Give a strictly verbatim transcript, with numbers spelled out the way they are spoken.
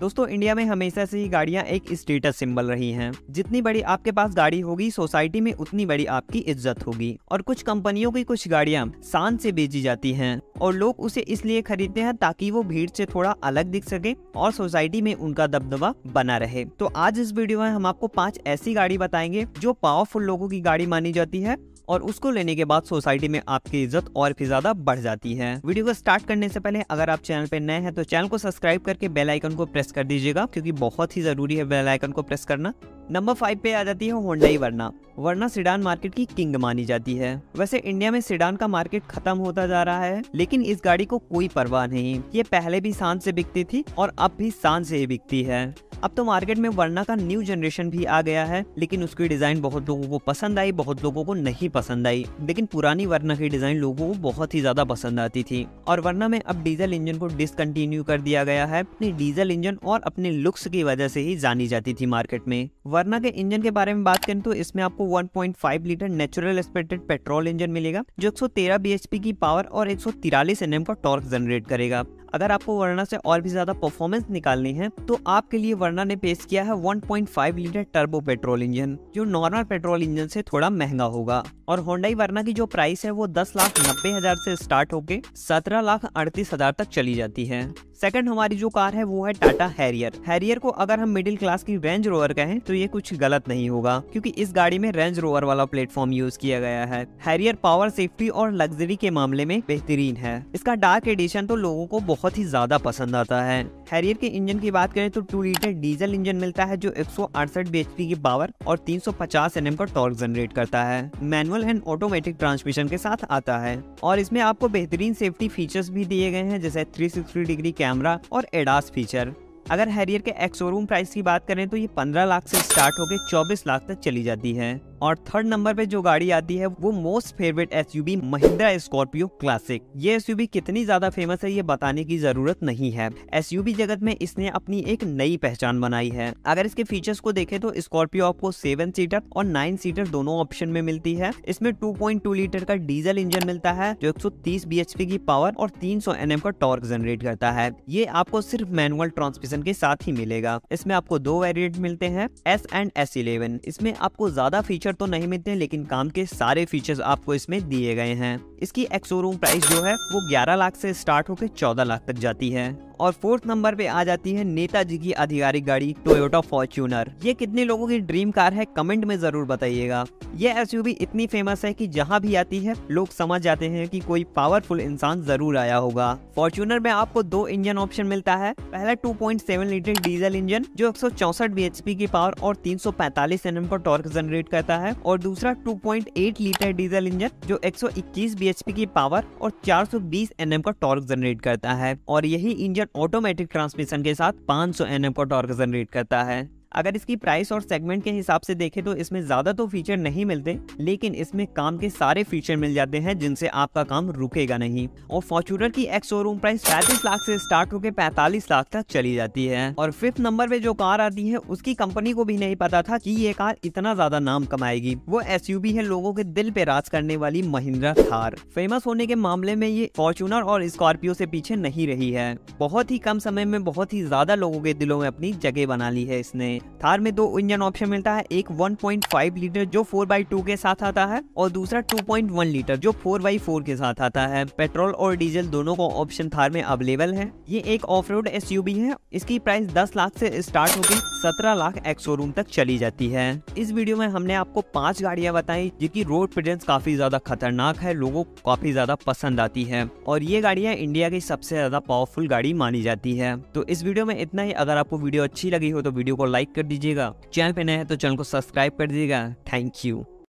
दोस्तों इंडिया में हमेशा से ही गाड़ियां एक स्टेटस सिंबल रही हैं। जितनी बड़ी आपके पास गाड़ी होगी सोसाइटी में उतनी बड़ी आपकी इज्जत होगी। और कुछ कंपनियों की कुछ गाड़ियां शान से बेची जाती हैं और लोग उसे इसलिए खरीदते हैं ताकि वो भीड़ से थोड़ा अलग दिख सके और सोसाइटी में उनका दबदबा बना रहे। तो आज इस वीडियो में हम आपको पांच ऐसी गाड़ी बताएंगे जो पावरफुल लोगों की गाड़ी मानी जाती है और उसको लेने के बाद सोसाइटी में आपकी इज्जत और भी ज्यादा बढ़ जाती है। वीडियो को स्टार्ट करने से पहले अगर आप चैनल पे नए हैं तो चैनल को सब्सक्राइब करके बेल आइकन को प्रेस कर दीजिएगा, क्योंकि बहुत ही जरूरी है बेल आइकन को प्रेस करना। नंबर फाइव पे आ जाती है Hyundai Verna. Verna sedan market की किंग मानी जाती है। वैसे इंडिया में सिडान का मार्केट खत्म होता जा रहा है, लेकिन इस गाड़ी को कोई परवाह नहीं। ये पहले भी शान से बिकती थी और अब भी शान से ही बिकती है। अब तो मार्केट में वर्ना का न्यू जनरेशन भी आ गया है, लेकिन उसकी डिजाइन बहुत लोगों को पसंद आई, बहुत लोगों को नहीं पसंद आई। लेकिन पुरानी वर्ना की डिजाइन लोगों को बहुत ही ज्यादा पसंद आती थी। और वर्ना में अब डीजल इंजन को डिसकंटिन्यू कर दिया गया है। अपने डीजल इंजन और अपने लुक्स की वजह से ही जानी जाती थी मार्केट में। वर्ना के इंजन के बारे में बात करें तो इसमें आपको one point five litre natural aspirated petrol engine मिलेगा, जो एक सौ तेरह बीएचपी की पावर और एक सौ तिरालीस एनएम का टॉर्क जनरेट करेगा। अगर आपको वर्ना से और भी ज्यादा परफॉर्मेंस निकालनी है तो आपके लिए वर्ना ने पेश किया है one point five litre turbo petrol engine, जो नॉर्मल पेट्रोल इंजन से थोड़ा महंगा होगा। और होंडई वर्ना की जो प्राइस है वो दस लाख नब्बे हजार से स्टार्ट होके सत्रह लाख अड़तीस हजार तक चली जाती है। सेकंड हमारी जो कार है वो है टाटा हैरियर। हैरियर को अगर हम मिडिल क्लास की रेंज रोवर कहें तो ये कुछ गलत नहीं होगा, क्योंकि इस गाड़ी में रेंज रोवर वाला प्लेटफॉर्म यूज किया गया है। हैरियर पावर, सेफ्टी और लग्जरी के मामले में बेहतरीन है। इसका डार्क एडिशन तो लोगों को बहुत ही ज्यादा पसंद आता है। हैरियर के इंजन की बात करें तो टू लीटर डीजल इंजन मिलता है, जो एक सौ अड़सठ बीएचपी की पावर और तीन सौ पचास एनएम का टॉर्क जनरेट करता है। मैनुअल एंड ऑटोमेटिक ट्रांसमिशन के साथ आता है और इसमें आपको बेहतरीन सेफ्टी फीचर्स भी दिए गए हैं, जैसे थ्री सिक्सटी डिग्री कैमरा और एडास फीचर। अगर हैरियर के एक्स शोरूम प्राइस की बात करें तो ये पंद्रह लाख से स्टार्ट होकर चौबीस लाख तक चली जाती है। और थर्ड नंबर पे जो गाड़ी आती है वो most favourite SUV Mahindra Scorpio Classic. ये एसयूवी कितनी ज्यादा फेमस है ये बताने की जरूरत नहीं है। एसयूवी जगत में इसने अपनी एक नई पहचान बनाई है। अगर इसके फीचर्स को देखें तो स्कॉर्पियो आपको सेवन सीटर और नाइन सीटर दोनों ऑप्शन में मिलती है। इसमें टू पॉइंट टू लीटर का डीजल इंजन मिलता है, जो एक सौ तीस बीएचपी की पावर और तीन सौ एनएम का टॉर्क जनरेट करता है। ये आपको सिर्फ मैनुअल ट्रांसमिशन के साथ ही मिलेगा। इसमें आपको दो वेरिएंट मिलते हैं, एस एंड एस इलेवन। इसमें आपको ज्यादा फीचर तो नहीं मिलते, लेकिन काम के सारे फीचर्स आपको इसमें दिए गए हैं। इसकी एक्स शोरूम प्राइस जो है वो ग्यारह लाख से स्टार्ट होकर चौदह लाख तक जाती है। और फोर्थ नंबर पे आ जाती है नेताजी की आधिकारिक गाड़ी टोयोटा फॉर्च्यूनर। ये कितने लोगों की ड्रीम कार है कमेंट में जरूर बताइएगा। ये एसयूवी इतनी फेमस है कि जहां भी आती है लोग समझ जाते हैं कि कोई पावरफुल इंसान जरूर आया होगा। फॉर्च्यूनर में आपको दो इंजन ऑप्शन मिलता है। पहला two point seven litre diesel engine, जो एक सौ चौसठ बीएचपी की पावर और तीन सौ पैंतालीस एनएम का टॉर्क जनरेट करता है। और दूसरा two point eight litre diesel engine, जो एक सौ इक्कीस बीएचपी की पावर और चार सौ बीस एनएम का टॉर्क जनरेट करता है। और यही इंजन ऑटोमेटिक ट्रांसमिशन के साथ पाँच सौ एनएम का टॉर्क जनरेट करता है। अगर इसकी प्राइस और सेगमेंट के हिसाब से देखें तो इसमें ज्यादा तो फीचर नहीं मिलते, लेकिन इसमें काम के सारे फीचर मिल जाते हैं जिनसे आपका काम रुकेगा नहीं। और फॉर्च्यूनर की एक्स शोरूम प्राइस पैंतीस लाख से स्टार्ट होकर पैंतालीस लाख तक चली जाती है। और फिफ्थ नंबर पे जो कार आती है उसकी कंपनी को भी नहीं पता था कि ये कार इतना ज्यादा नाम कमाएगी। वो एसयूवी है लोगों के दिल पे राज करने वाली महिंद्रा थार। फेमस होने के मामले में ये फॉर्च्यूनर और स्कॉर्पियो से पीछे नहीं रही है। बहुत ही कम समय में बहुत ही ज्यादा लोगों के दिलों में अपनी जगह बना ली है इसने। थार में दो इंजन ऑप्शन मिलता है, एक वन पॉइंट फाइव लीटर जो फोर बाई टू के साथ आता है और दूसरा टू पॉइंट वन लीटर जो फोर बाई फोर के साथ आता है। पेट्रोल और डीजल दोनों को ऑप्शन थार में अवेलेबल है। ये एक ऑफ रोड एसयूवी है। इसकी प्राइस दस लाख से स्टार्ट होकर सत्रह लाख एक्स शोरूम तक चली जाती है। इस वीडियो में हमने आपको पांच गाड़ियां बताई जिनकी रोड प्रेजेंस काफी ज्यादा खतरनाक है, लोगों को काफी ज्यादा पसंद आती है और ये गाड़ियां इंडिया की सबसे ज्यादा पावरफुल गाड़ी मानी जाती है। तो इस वीडियो में इतना ही। अगर आपको वीडियो अच्छी लगी हो तो वीडियो को लाइक कर दीजिएगा। चैनल पे नए हैं तो चैनल को सब्सक्राइब कर दीजिएगा। Thank you.